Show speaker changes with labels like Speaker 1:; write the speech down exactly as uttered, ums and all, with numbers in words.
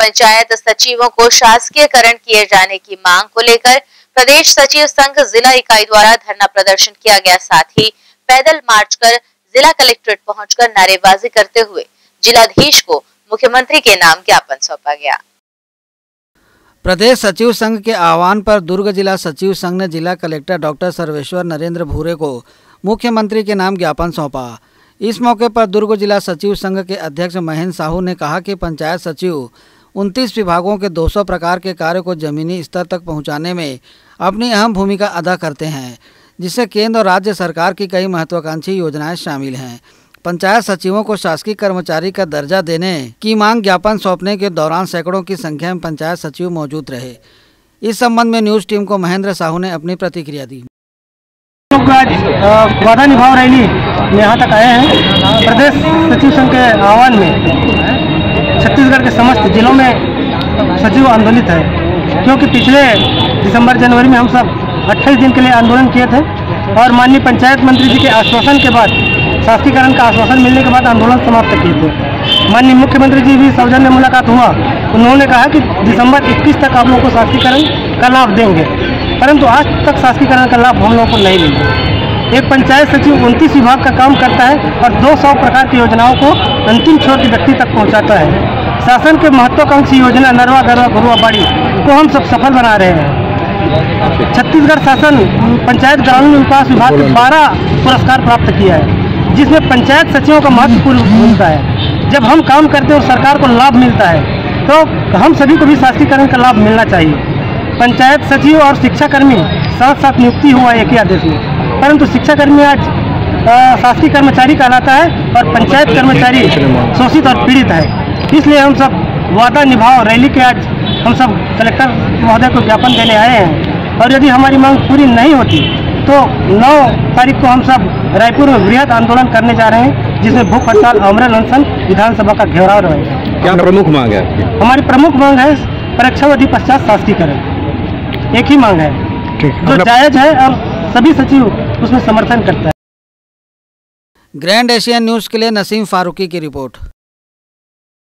Speaker 1: पंचायत सचिवों को शासकीयकरण किए जाने की मांग को लेकर प्रदेश सचिव संघ जिला इकाई द्वारा धरना प्रदर्शन किया गया। साथ ही पैदल मार्च कर जिला कलेक्ट्रेट पहुंचकर नारेबाजी करते हुए जिलाधीश को मुख्यमंत्री के नाम ज्ञापन सौंपा गया।
Speaker 2: प्रदेश सचिव संघ के आह्वान पर दुर्ग जिला सचिव संघ ने जिला कलेक्टर डॉक्टर सर्वेश्वर नरेंद्र भूरे को मुख्यमंत्री के नाम ज्ञापन सौंपा। इस मौके पर दुर्ग जिला सचिव संघ के अध्यक्ष महेंद्र साहू ने कहा कि पंचायत सचिव उनतीस विभागों के दो सौ प्रकार के कार्य को जमीनी स्तर तक पहुंचाने में अपनी अहम भूमिका अदा करते हैं, जिससे केंद्र और राज्य सरकार की कई महत्वाकांक्षी योजनाएं शामिल हैं। पंचायत सचिवों को शासकीय कर्मचारी का दर्जा देने की मांग ज्ञापन सौंपने के दौरान सैकड़ों की संख्या में पंचायत सचिव मौजूद रहे। इस संबंध में न्यूज टीम को महेंद्र साहू ने अपनी प्रतिक्रिया दी।
Speaker 3: आज वादा निभाव रैली यहाँ तक आए हैं। प्रदेश सचिव संघ के आह्वान में छत्तीसगढ़ के समस्त जिलों में सचिव आंदोलित है, क्योंकि पिछले दिसंबर जनवरी में हम सब अट्ठाईस दिन के लिए आंदोलन किए थे और माननीय पंचायत मंत्री जी के आश्वासन के बाद, शासकीकरण का आश्वासन मिलने के बाद आंदोलन समाप्त किए थे। माननीय मुख्यमंत्री जी भी सौजन्य मुलाकात हुआ, उन्होंने कहा कि दिसंबर इक्कीस तक आप लोगों को शासकीकरण का लाभ देंगे, परंतु आज तक शासकीकरण का लाभ हम लोगों को नहीं मिला। एक पंचायत सचिव उनतीस विभाग का काम करता है और दो सौ प्रकार की योजनाओं को अंतिम छोर के व्यक्ति तक पहुंचाता है। शासन के महत्वाकांक्षी योजना नरवा गरवा घुरुआ बाड़ी को हम सब सफल बना रहे हैं। छत्तीसगढ़ शासन पंचायत ग्रामीण विकास विभाग ने बारह पुरस्कार प्राप्त किया है, जिसमें पंचायत सचिवों का महत्वपूर्ण भूमिका है। जब हम काम करते हैं और सरकार को लाभ मिलता है तो हम सभी को भी शासकीकरण का लाभ मिलना चाहिए। पंचायत सचिव और शिक्षाकर्मी साथ साथ नियुक्ति हुआ एक ही आदेश में, परंतु शिक्षाकर्मी आज शासकीय कर्मचारी कहलाता है और पंचायत कर्मचारी शोषित और पीड़ित है। इसलिए हम सब वादा निभाओ रैली के आज हम सब कलेक्टर महोदय को ज्ञापन देने आए हैं, और यदि हमारी मांग पूरी नहीं होती तो नौ तारीख को हम सब रायपुर में वृहद आंदोलन करने जा रहे हैं, जिसमें भूख हड़ताल, आमरण अनशन, विधानसभा का घेराव रहेगा।
Speaker 4: क्या प्रमुख मांग है? हमारी
Speaker 3: प्रमुख मांग है परीक्षावधि पश्चात शासकीकरण, एक ही मांग है जो जायज है और सभी सचिव उसमें समर्थन करता है।
Speaker 2: ग्रैंड एशियन न्यूज के लिए नसीम फारूकी की रिपोर्ट।